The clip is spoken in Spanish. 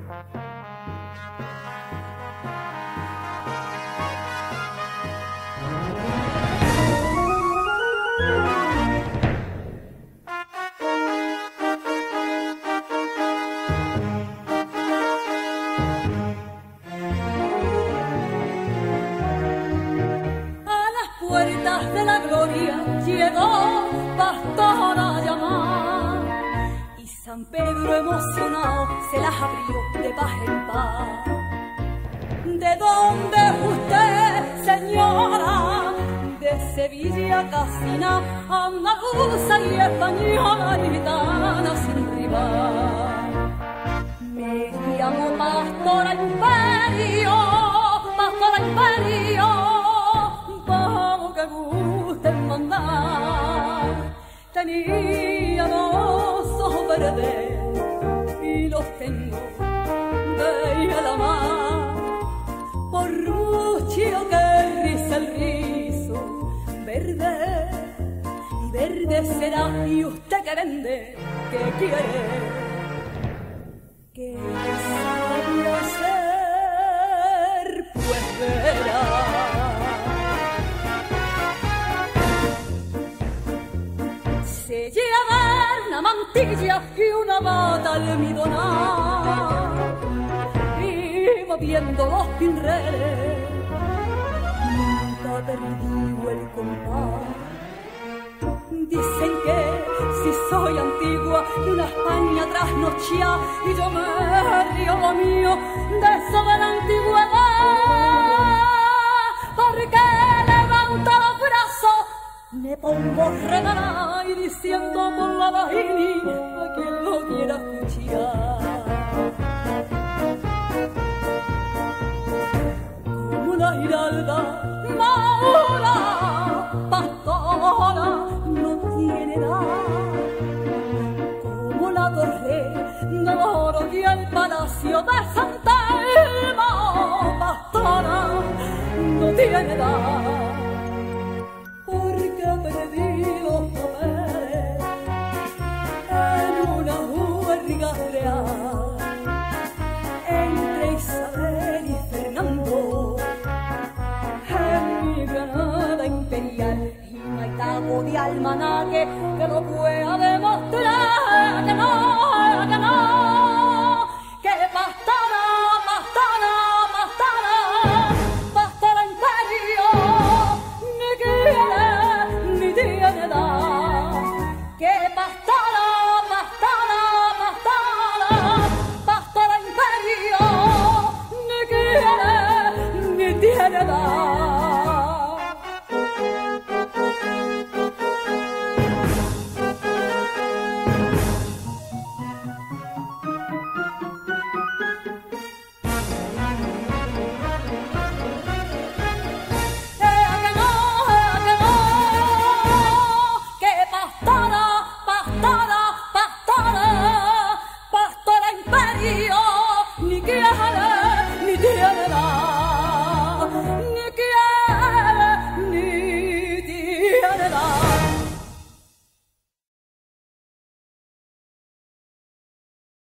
De la gloria llegó pastora a llamar y San Pedro emocionado se las abrió de paz en paz. ¿De dónde usted, señora? De Sevilla, Casina, andaluza y española, gitana sin rival. Me llamo Pastora Imperio, Pastora Imperio. Que gusten mandar. Tenía dos ojos verdes y los tengo de la mar. Por mucho que riza el rizo, verde y verde será. Y usted que vende, que quiere, que sabía ser, pues verá. Se lleva una mantilla y una bata almidonada y moviendo los pinreles nunca perdió el compás. Dicen que si soy antigua de una España trasnochada y yo me río lo mío de eso de la antigüedad, porque levanto los brazos me pongo regalada y diciendo por la vagina a quien lo quiera escuchar. Como una giralda madura, pastora, no tiene edad. Como la torre de oro y el palacio de Santa Elma, pastora, no tiene edad. Porque ha perdido poder en una juerga real entre Isabel y Fernando en mi Granada imperial, y no hay cabo de almanaque que lo pueda